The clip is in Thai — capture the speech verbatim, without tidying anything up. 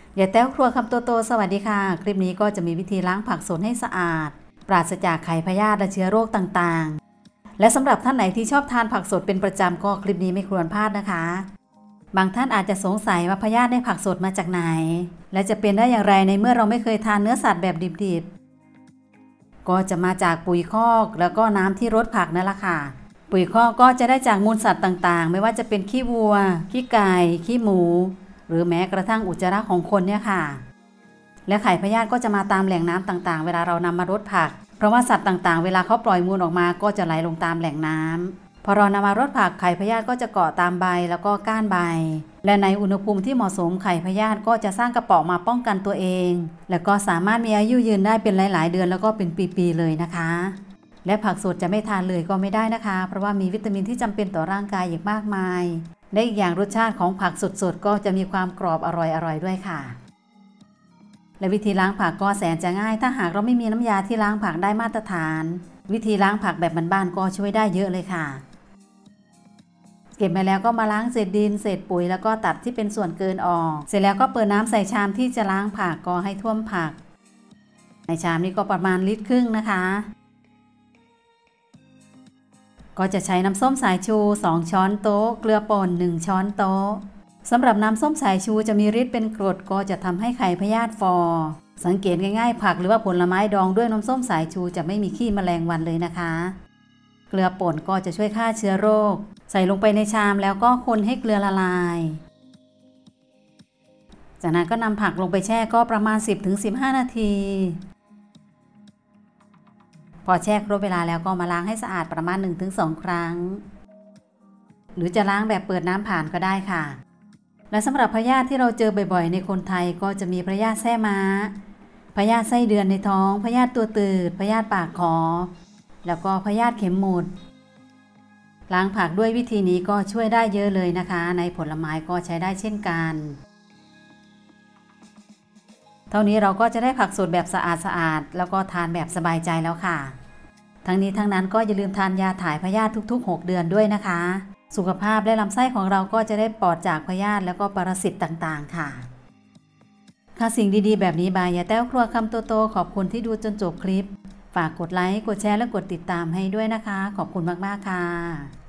อย่าแต้วครัวคำโตโตสวัสดีค่ะคลิปนี้ก็จะมีวิธีล้างผักสดให้สะอาดปราศจากไข่พยาธิและเชื้อโรคต่างๆและสำหรับท่านไหนที่ชอบทานผักสดเป็นประจำก็คลิปนี้ไม่ควรพลาดนะคะบางท่านอาจจะสงสัยว่าพยาธิในผักสดมาจากไหนและจะเป็นได้อย่างไรในเมื่อเราไม่เคยทานเนื้อสัตว์แบบดิบๆก็จะมาจากปุ๋ยคอกแล้วก็น้ำที่รดผักนั่นแหละค่ะปุ๋ยคอกก็จะได้จากมูลสัตว์ต่างๆไม่ว่าจะเป็นขี้วัวขี้ไก่ขี้หมูหรือแม้กระทั่งอุจจาระของคนเนี่ยค่ะและไข่พยาธิก็จะมาตามแหล่งน้ำต่างๆเวลาเรานำมารดผักเพราะว่าสัตว์ต่างๆเวลาเขาปล่อยมูลออกมาก็จะไหลลงตามแหล่งน้ำพอเรานำมารดผักไข่พยาธิก็จะเกาะตามใบแล้วก็ก้านใบและในอุณหภูมิที่เหมาะสมไข่พยาธิก็จะสร้างกระเป๋อมาป้องกันตัวเองแล้วก็สามารถมีอายุยืนได้เป็นหลายๆเดือนแล้วก็เป็นปีๆเลยนะคะและผักสดจะไม่ทานเลยก็ไม่ได้นะคะเพราะว่ามีวิตามินที่จำเป็นต่อร่างกายอีกมากมายและอีกอย่างรสชาติของผักสดๆก็จะมีความกรอบอร่อยๆด้วยค่ะและวิธีล้างผักก็แสนจะง่ายถ้าหากเราไม่มีน้ำยาที่ล้างผักได้มาตรฐานวิธีล้างผักแบบบ้านๆก็ช่วยได้เยอะเลยค่ะเก็บมาแล้วก็มาล้างเศษดินเศษปุ๋ยแล้วก็ตัดที่เป็นส่วนเกินออกเสร็จแล้วก็เปิดน้ำใส่ชามที่จะล้างผักก็ให้ท่วมผักในชามนี้ก็ประมาณลิตรครึ่งนะคะก็จะใช้น้ำส้มสายชูสองช้อนโต๊ะเกลือป่นหนึ่งช้อนโต๊ะสำหรับน้ำส้มสายชูจะมีฤทธิ์เป็นกรดก็จะทำให้ไข่พยาธิฟอสังเกตง่ายๆผักหรือว่าผลไม้ดองด้วยน้ำส้มสายชูจะไม่มีขี้แมลงวันเลยนะคะเกลือป่นก็จะช่วยฆ่าเชื้อโรคใส่ลงไปในชามแล้วก็คนให้เกลือละลายจากนั้นก็นำผักลงไปแช่ก็ประมาณ สิบถึงสิบห้า นาทีพอแช่ครบเวลาแล้วก็มาล้างให้สะอาดประมาณ หนึ่งถึงสอง ครั้งหรือจะล้างแบบเปิดน้ำผ่านก็ได้ค่ะและสำหรับพยาธิที่เราเจอบ่อยๆในคนไทยก็จะมีพยาธิแส้ม้าพยาธิไส้เดือนในท้องพยาธิตัวตืดพยาธิปากคอแล้วก็พยาธิเข็มหมุดล้างผักด้วยวิธีนี้ก็ช่วยได้เยอะเลยนะคะในผลไม้ก็ใช้ได้เช่นกันเท่านี้เราก็จะได้ผักสดแบบสะอาดๆแล้วก็ทานแบบสบายใจแล้วค่ะทั้งนี้ทั้งนั้นก็อย่าลืมทานยาถ่ายพยาธิทุกๆหกเดือนด้วยนะคะสุขภาพและลำไส้ของเราก็จะได้ปลอดจากพยาธิแล้วก็ปรสิตต่างๆค่ะค่ะสิ่งดีๆแบบนี้บายอย่าแต้วครัวคำโตๆขอบคุณที่ดูจนจบคลิปฝากกดไลค์กดแชร์และกดติดตามให้ด้วยนะคะขอบคุณมากๆค่ะ